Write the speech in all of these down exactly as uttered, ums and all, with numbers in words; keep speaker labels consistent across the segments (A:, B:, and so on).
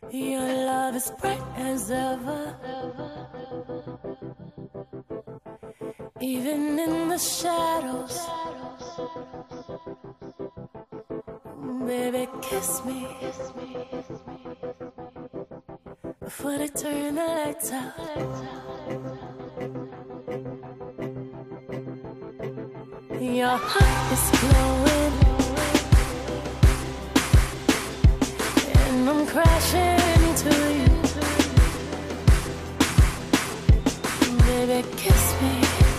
A: Your love is bright as ever, even in the shadows. Baby, kiss me before they turn the lights out. Your heart is glowing, and I'm crashing into you. Baby, kiss me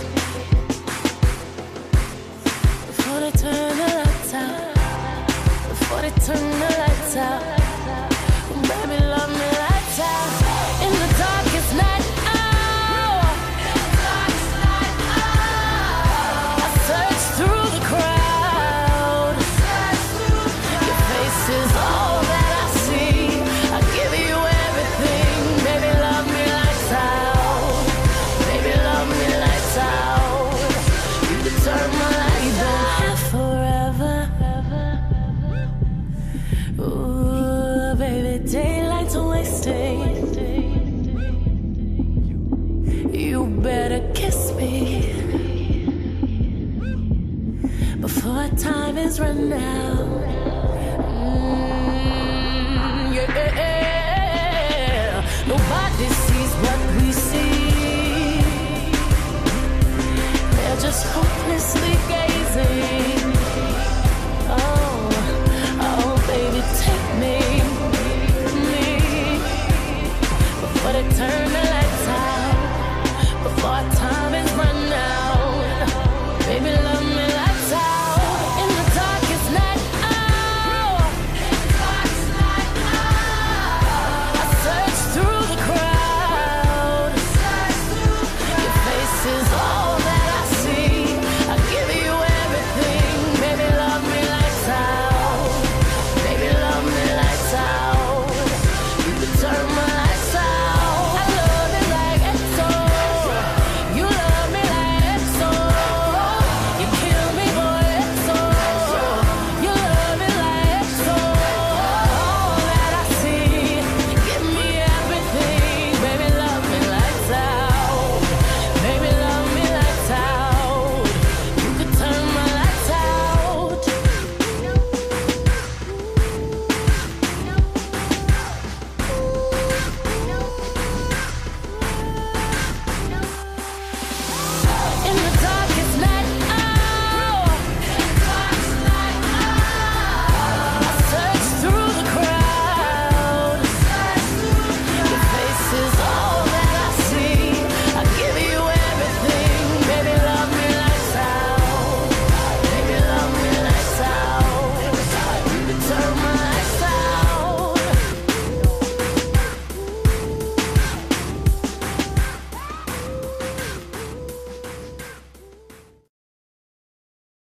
A: before they turn the lights out. Before they turn the lights out. Baby, love me lights out. In the darkest night, oh, I search through the crowd. Your face is all that I see. I give you everything. Baby, love me lights out. Baby, love me lights out. You can turn my lights out forever. Ooh, baby, daylight's wasting. You better kiss me before time is run out. Mm, yeah. Nobody sees what we see. They're just hopelessly gazing.